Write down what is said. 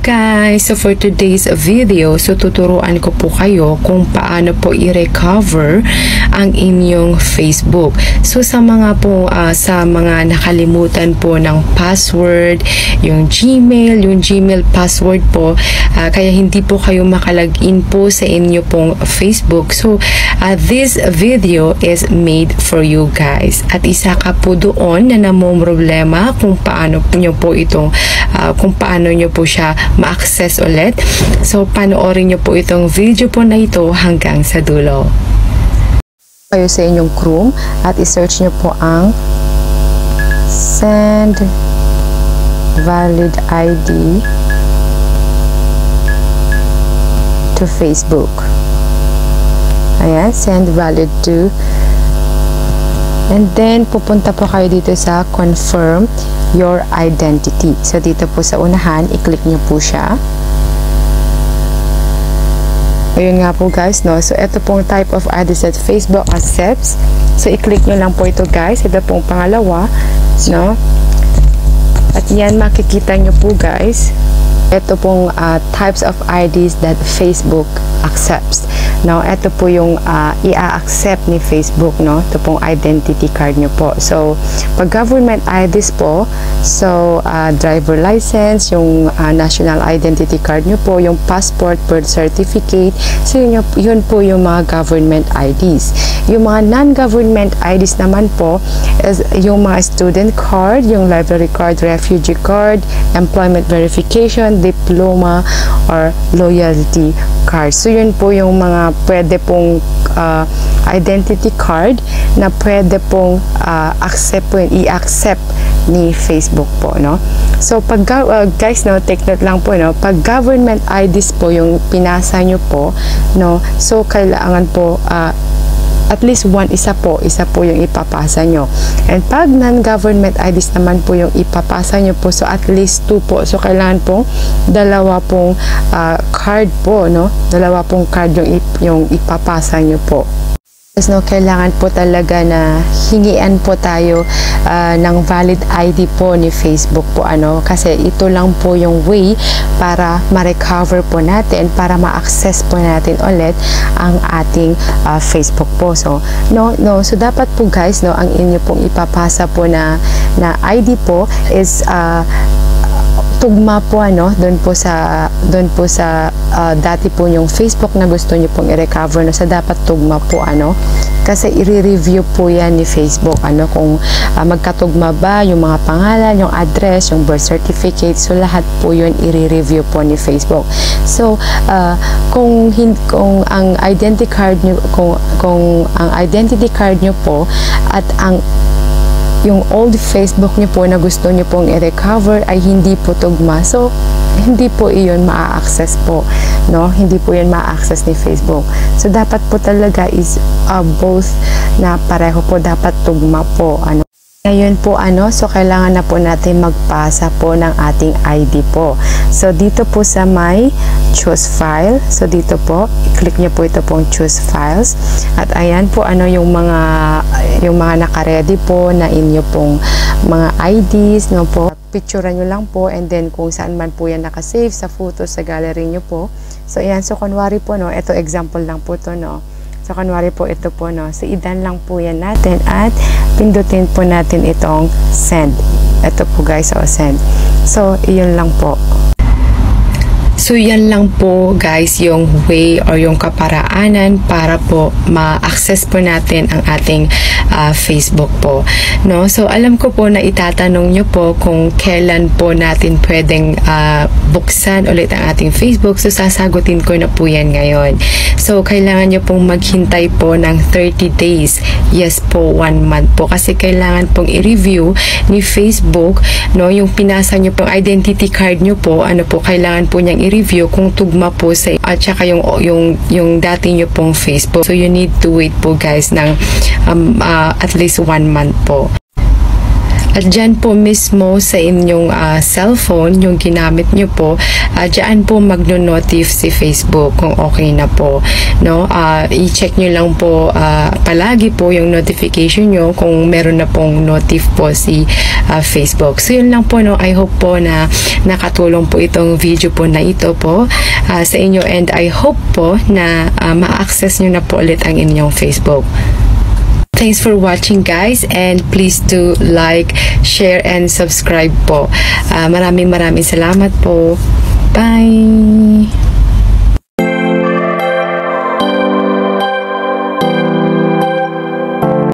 guys! So for today's video, so tuturuan ko po kayo kung paano po i-recover ang inyong Facebook. So sa mga nakalimutan po ng password, yung Gmail password po, kaya hindi po kayo makalagin po sa inyo pong Facebook. So this video is made for you guys. At isa ka po doon na namomroblema kung paano nyo po itong kung paano nyo po siya ma-access ulit. So, panoorin nyo po itong video po na ito hanggang sa dulo. Kayo sa inyong Chrome at i-search nyo po ang Send Valid ID to Facebook. Ayan, Send Valid to. And then, pupunta po kayo dito sa Confirm Your Identity. So, dito po sa unahan, i-click nyo po siya. Ayun nga po guys, no? So, ito pong type of ID that Facebook accepts. So, i-click nyo lang po ito guys. Ito pong pangalawa, no? At yan, makikita nyo po guys. Ito pong types of IDs that Facebook accepts. Now, ito po yung i-accept ni Facebook, no? Ito pong identity card nyo po. So, pag government IDs po, so, driver license, yung national identity card nyo po, yung passport, birth certificate, so yun po yung mga government IDs. Yung mga non-government IDs naman po, is yung mga student card, yung library card, refugee card, employment verification, diploma, or loyalty card. So, yun po yung mga pwede pong identity card na pwede pong i-accept ni Facebook po, no? So, pag guys, no, take note lang po, no? Pag government IDs po yung pinasa nyo po, no? So, kailangan po at least isa po yung ipapasa nyo. And pag non-government IDs naman po yung ipapasa nyo po, so at least 2 po. So, kailangan po dalawa pong card po, no? Dalawa pong card yung ipapasa nyo po. No, kailangan po talaga na hingian po tayo ng valid ID po ni Facebook po, ano, kasi ito lang po yung way para ma-recover po natin, para ma-access po natin ulit ang ating Facebook po. So, so dapat po guys, no, ang inyo pong ipapasa po na ID po is tugma po, ano, doon po sa dati po yung Facebook na gusto niyo pong i-recover, no, sa dapat tugma po, ano, kasi i-review po yan ni Facebook, ano, kung magkatugma ba yung mga pangalan, yung address, yung birth certificate, so lahat po yun i-review po ni Facebook. So, kung ang identity card nyo, kung ang identity card nyo po at yung old Facebook nyo po na gusto nyo pong i-recover ay hindi po tugma, so hindi po iyon ma-access po, no? Hindi po yun ma-access ni Facebook. So, dapat po talaga is both na pareho po, dapat tugma po, ano. Ngayon po, ano, so kailangan na po natin magpasa po ng ating ID po. So, dito po sa may choose file. So, dito po, click nyo po ito pong choose files. At ayan po, ano, yung mga naka-ready po na inyo pong mga IDs, no po. Picturean nyo lang po, and then kung saan man po yan nakasave sa photos, sa gallery nyo po. So, ayan, so kunwari po, no, ito example lang po to, no. So, kunwari po ito po, no. So, idan lang po yan natin at pindutin po natin itong send. Ito po guys, send. So, iyon lang po. So, yan lang po guys yung way or yung kaparaanan para po ma-access po natin ang ating Facebook po, no? So, alam ko po na itatanong nyo po kung kailan po natin pwedeng buksan ulit ang ating Facebook. So, sasagutin ko na po yan ngayon. So, kailangan nyo pong maghintay po ng 30 days. Yes po, 1 month po. Kasi kailangan pong i-review ni Facebook, no? Yung pinasa nyo pong identity card nyo po, ano po, kailangan po niyang i-review kung tugma po sa at saka yung dati nyo pong Facebook. So, you need to wait po guys ng at least 1 month po. At dyan po mismo sa inyong cellphone, yung ginamit nyo po, dyan po magno-notif si Facebook kung okay na po. No? I-check nyo lang po palagi po yung notification nyo kung meron na pong notif po si Facebook. So yun lang po, no? I hope po na nakatulong po itong video po na ito po sa inyo, and I hope po na ma-access nyo na po ulit ang inyong Facebook. Thanks for watching, guys, and please do like, share, and subscribe po. Maraming salamat po. Bye!